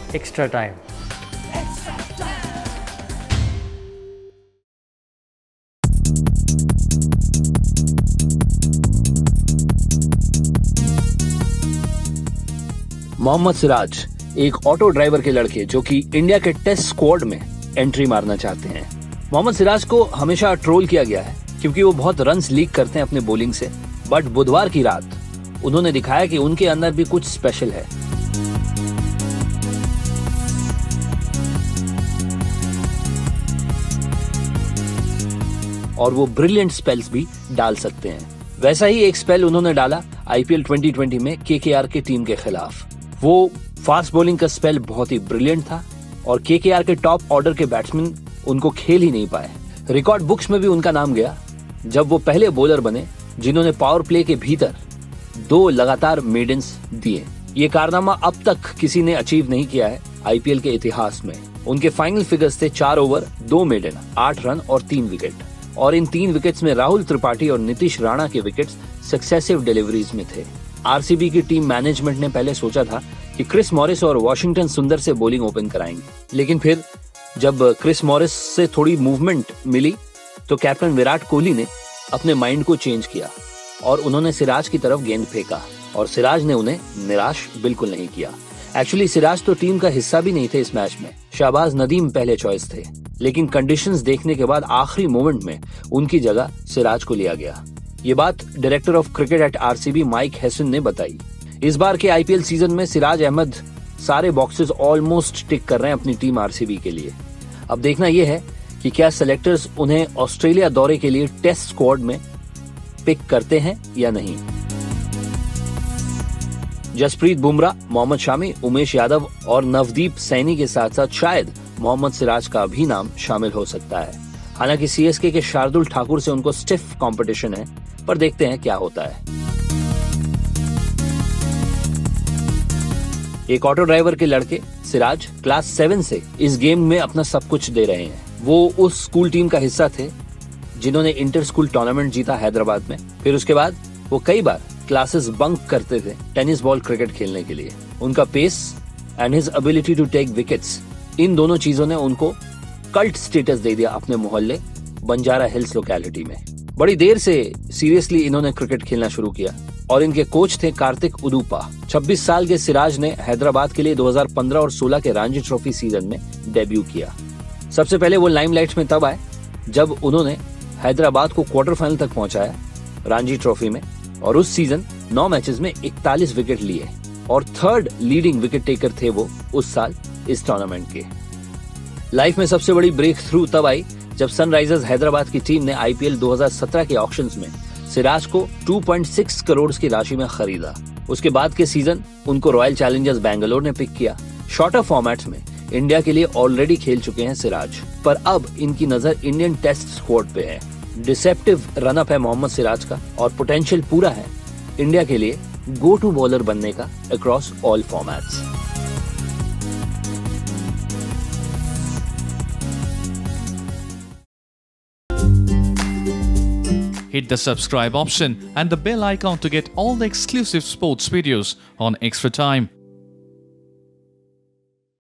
Extra time. Mohammad Siraj एक auto driver के लड़के जो कि इंडिया के टेस्ट स्क्वाड में एंट्री मारना चाहते हैं। मोहम्मद सिराज को हमेशा ट्रोल किया गया है क्योंकि वो बहुत रन्स लीक करते हैं अपने बॉलिंग से, बट बुधवार की रात उन्होंने दिखाया कि उनके अंदर भी कुछ स्पेशल है। और वो ब्रिलियंट स्पेल्स भी डाल सकते हैं। वैसा ही एक स्पेल उन्होंने डाला आईपीएल 2020 में केकेआर की टीम के खिलाफ। वो फास्ट बॉलिंग का स्पेल बहुत ही ब्रिलियंट था और केकेआर के टॉप ऑर्डर के बैट्समैन उनको खेल ही नहीं पाए। रिकॉर्ड बुक्स में भी उनका नाम गया जब वो पहले बॉलर बने जिन्होंने पावर प्ले के भीतर 2 लगातार मेडन्स दिए। ये कारनामा अब तक किसी ने अचीव नहीं किया है आईपीएल के इतिहास में। उनके फाइनल फिगर्स थे 4 ओवर 2 मेडन, 8 रन और 3 विकेट। और इन 3 विकेट्स में राहुल त्रिपाठी और नीतीश राणा के विकेट्स सक्सेसिव डिलीवरीज में थे। आरसीबी की टीम मैनेजमेंट ने पहले सोचा था कि क्रिस मॉरिस और वॉशिंगटन सुंदर से बॉलिंग ओपन कराएंगे, लेकिन फिर जब क्रिस मॉरिस से थोड़ी मूवमेंट मिली तो कैप्टन विराट कोहली ने अपने माइंड को चेंज किया और उन्होंने सिराज की तरफ गेंद फेंका और सिराज ने उन्हें निराश बिल्कुल नहीं किया। एक्चुअली सिराज तो टीम का हिस्सा भी नहीं थे इस मैच में। शहबाज नदीम पहले चॉइस थे, लेकिन कंडीशंस देखने के बाद आखिरी मोमेंट में उनकी जगह सिराज को लिया गया। ये बात director of cricket at RCB Mike Hesson ने बताई। इस बार के आईपीएल सीजन में सिराज अहमद सारे बॉक्सेस ऑलमोस्ट टिक कर रहे हैं अपनी टीम आरसीबी के लिए। अब देखना यह है कि क्या सेलेक्टर्स उन्हें ऑस्ट्रेलिया दौरे के लिए टेस्ट स्क्वाड में पिक करते हैं या नहीं। जसप्रीत बुमराह, मोहम्मद शामी, उमेश यादव और नवदीप सैनी के साथ साथ शायद मोहम्मद सिराज का भी नाम शामिल हो सकता है। हालांकि सीएसके के शार्दुल ठाकुर से उनको स्टिफ कंपटीशन है, पर देखते हैं क्या होता है। एक ऑटो ड्राइवर के लड़के सिराज क्लास 7 से इस गेम में अपना सब कुछ दे रहे हैं। वो उस स्कूल टीम का हिस्सा थे जिन्होंने इंटर स्कूल टूर्नामेंट जीता हैदराबाद में। फिर उसके बाद वो कई बार क्लासेस बंक करते थे टेनिस बॉल क्रिकेट खेलने के लिए। उनका pace and his ability to take wickets, इन दोनों चीजों ने उनको कल्ट स्टेटस दे दिया अपने मोहल्ले बंजारा हिल्स लोकेलिटी में। बड़ी देर से सीरियसली इन्होंने क्रिकेट खेलना शुरू किया और इनके कोच थे कार्तिक उदुपा। 26 साल के सिराज ने हैदराबाद के लिए 2015 और 16 के रणजी ट्रॉफी सीजन में डेब्यू किया। सबसे पहले वो लाइमलाइट में तब आए जब उन्होंने हैदराबाद को क्वार्टर फाइनल तक पहुंचाया रणजी ट्रॉफी में, और उस सीजन 9 मैचेस में 41 विकेट लिए और 3rd लीडिंग विकेट टेकर थे वो उस साल इस टूर्नामेंट के। लाइफ में सबसे बड़ी ब्रेक थ्रू तब आई जब सनराइजर्स हैदराबाद की टीम ने आईपीएल 2017 के ऑक्शंस में सिराज को 2.6 करोड़ की राशि में खरीदा। उसके बाद के सीजन उनको रॉयल चैलेंजर्स बैंगलोर ने पिक किया। शॉर्टर फॉर्मेट्स में इंडिया के लिए ऑलरेडी खेल चुके हैं सिराज, पर अब इनकी नजर इंडियन टेस्ट स्क्वाड पे है। डिसेप्टिव रनअप है मोहम्मद सिराज का और पोटेंशियल पूरा है इंडिया के लिए गो टू बॉलर बनने का across all formats. Hit the subscribe option and the bell icon to get all the exclusive sports videos on Extra Time.